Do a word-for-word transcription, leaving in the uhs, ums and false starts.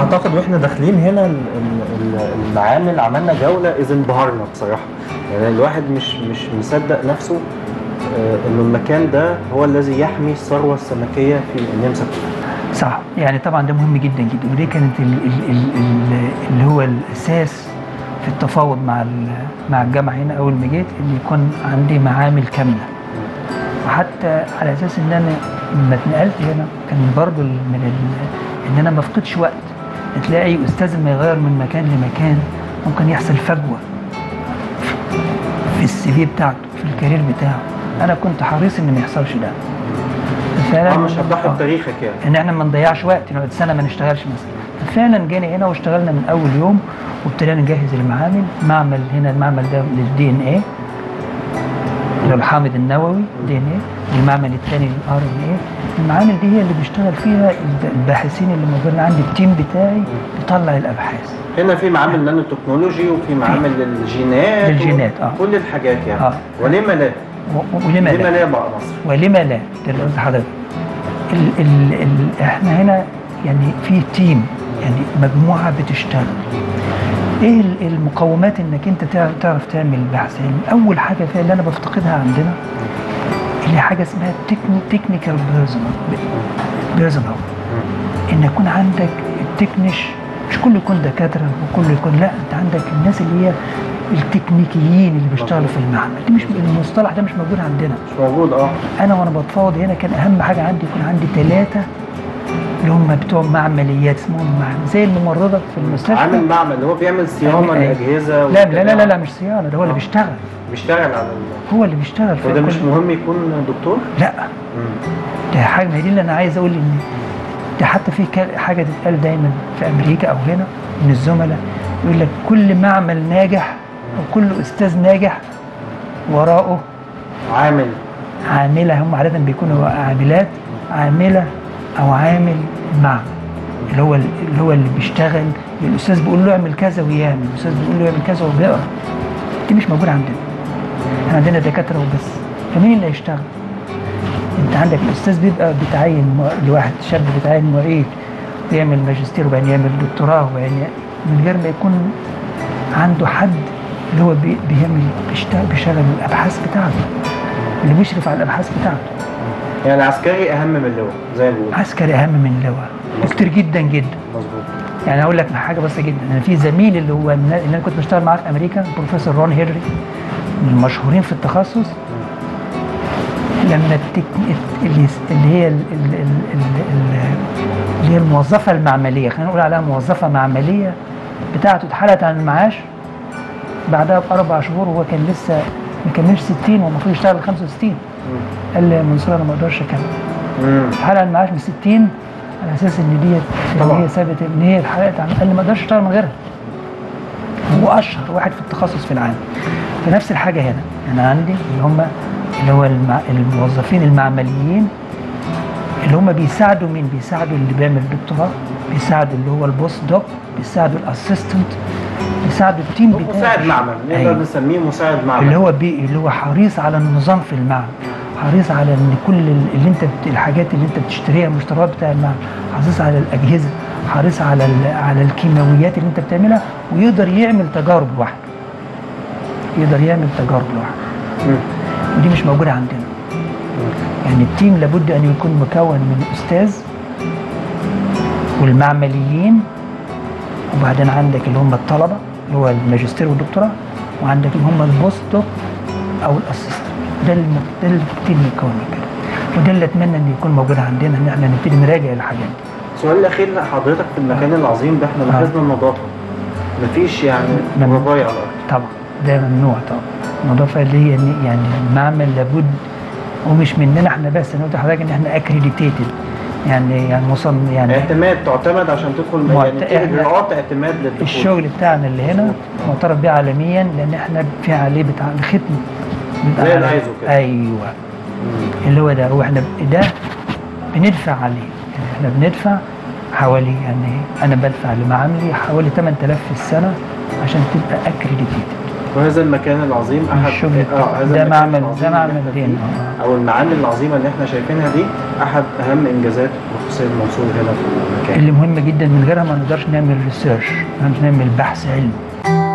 اعتقد واحنا داخلين هنا ال- ال- المعامل عملنا جوله اذ انبهرنا بصراحه. يعني الواحد مش مش مصدق نفسه آه، انه المكان ده هو الذي يحمي الثروه السمكيه في النمسا كلها. صح، يعني طبعا ده مهم جدا جدا، ودي كانت ال ال ال ال اللي هو الاساس في التفاوض مع مع الجامعه هنا اول ما جيت، ان يكون عندي معامل كامله. وحتى على اساس ان انا لما اتنقلت هنا كان برضو من ال ان انا ما افقدش وقت. تلاقي اي استاذ لما يغير من مكان لمكان ممكن يحصل فجوه في السي في بتاعته، في الكارير بتاعه. انا كنت حريص ان ما يحصلش ده. فعلا اه مش هتضحي بتاريخك يعني، ان احنا ما نضيعش وقت، نقعد سنه ما نشتغلش مثلا. فعلا جينا هنا واشتغلنا من اول يوم، وابتدينا نجهز المعامل. معمل هنا المعمل ده للدي ان ايه، للحامض النووي دي ان ايه. المعمل الثاني للار ان ايه. المعامل دي هي اللي بيشتغل فيها الباحثين اللي موجودين عندي، التيم بتاعي بيطلع الابحاث. هنا في معامل نانو تكنولوجي وفي معامل للجينات للجينات اه كل الحاجات يعني. اه ولما لا ولما لا لا بقى مصر ولما لا ده اللي قلت لحضرتك. ال ال ال احنا هنا يعني في تيم، يعني مجموعه بتشتغل. ايه المقومات انك انت تعرف تعمل بحث؟ يعني اول حاجه فيها اللي انا بفتقدها عندنا اللي هي حاجه اسمها تكنيكال بيرسونال، ان يكون عندك التكنيش. مش كله يكون دكاتره وكله يكون، لا، انت عندك الناس اللي هي التكنيكيين اللي بيشتغلوا في المعمل. دي مش المصطلح ده مش موجود عندنا، مش موجود. اه انا وانا بتفاوض هنا كان اهم حاجه عندي يكون عندي ثلاثه اللي هم بتوع معمليات، اسمهم معمل زي الممرضه في المستشفى. عامل معمل اللي هو بيعمل صيانه للاجهزه. لا لا لا لا لا مش صيانه، ده هو اللي بيشتغل بيشتغل على هو اللي بيشتغل. وده مش مهم يكون دكتور؟ لا ده حاجه، ما دي اللي انا عايز اقول ان ده حتى في حاجه تتقال دايما في امريكا او هنا من الزملاء، يقول لك كل معمل ناجح او كل استاذ ناجح وراءه عامل عامله. هم عاده بيكونوا عاملات، عامله او عامل معمل اللي هو اللي هو اللي بيشتغل. الاستاذ بيقول له اعمل كذا ويعمل، الاستاذ بيقول له اعمل كذا وبيقرا. دي مش موجوده عندنا. احنا عندنا دكاتره وبس، فمين اللي هيشتغل؟ انت عندك الاستاذ بيبقى بيتعين لواحد شاب، بيتعين معيد ويعمل ماجستير وبعدين يعمل دكتوراه وبعدين من غير ما يكون عنده حد اللي هو بيعمل بيشتغل بيشغل الابحاث بتاعته، اللي بيشرف على الابحاث بتاعته. يعني العسكري اهم من اللواء زي ما بيقولوا. عسكري اهم من اللواء كتير جدا جدا. مظبوط. يعني اقول لك حاجه بسيطه جدا، انا في زميل اللي هو اللي انا كنت بشتغل معاه في امريكا، بروفيسور رون هيري، من المشهورين في التخصص. لما التك... اللي هي ال... ال... ال... ال... اللي هي الموظفه المعمليه، خلينا نقول عليها موظفه معمليه بتاعته، اتحالت عن المعاش بعدها باربع شهور وهو كان لسه ما كملش ستين والمفروض يشتغل خمسة وستين. قال لي يا منصور انا ما اقدرش اكمل. اتحال عن المعاش من ستين على اساس ان ديت ان هي ثابت ان هي اتحالت عن، قال لي ما اقدرش اشتغل من غيرها. هو اشهر واحد في التخصص في العالم. فنفس الحاجه هنا، انا عندي اللي هم اللي هو المع... الموظفين المعمليين اللي هم بيساعدوا مين؟ بيساعدوا اللي بيعمل دكتوراه، بيساعدوا اللي هو البوست دوك، بيساعدوا الاسيستنت، بيساعدوا التيم بتاعه. مساعد معمل، نقدر نسميه مساعد معمل. اللي هو بي... اللي هو حريص على النظام في المعمل، حريص على ان كل اللي انت بت... الحاجات اللي انت بتشتريها، المشتريات بتاع المعمل، حريص على الاجهزه، حريص على ال... على الكيماويات اللي انت بتعملها، ويقدر يعمل تجارب لوحده. يقدر يعمل تجارب لوحده. ودي مش موجوده عندنا. يعني التيم لابد ان يكون مكون من استاذ والمعمليين، وبعدين عندك اللي هم الطلبه اللي هو الماجستير والدكتوراه، وعندك اللي هم البوست دوك او الاسيستنت. ده الم... ده التيم مكون كده، وده اللي اتمنى ان يكون موجود عندنا، ان احنا نبتدي نراجع الحاجات دي. السؤال الاخير لحضرتك، في المكان آه. العظيم ده احنا لاحظنا النظافه، مفيش يعني رضايا على الارض. طبعا ده ممنوع طبعا. النظافه اللي هي يعني المعمل لابد، ومش مننا احنا بس، انا قلت لحضرتك ان احنا اكريديتيتد، يعني يعني مصمم، يعني اعتماد، تعتمد عشان تدخل، يعني في اجراءات اعتماد للدخول. الشغل بتاعنا اللي هنا معترف بيه عالميا، لان احنا في عليه بتاع الختم زي الايزو كده. ايوه مم. اللي هو ده، واحنا ده بندفع عليه، يعني احنا بندفع حوالي، يعني انا بدفع لمعاملي حوالي ثمانية آلاف في السنه عشان تبقى اكريديتيتد. وهذا المكان العظيم احد الشغل اه هذا ده المكان معمل العظيم ده اللي معمل إحنا دين فيه، او المعامل العظيمه اللي احنا شايفينها دي احد اهم انجازات السيد منصور هنا في المكان. اللي مهم جدا من غيرها ما نقدرش نعمل ريسيرش، ما نقدرش نعمل بحث علمي.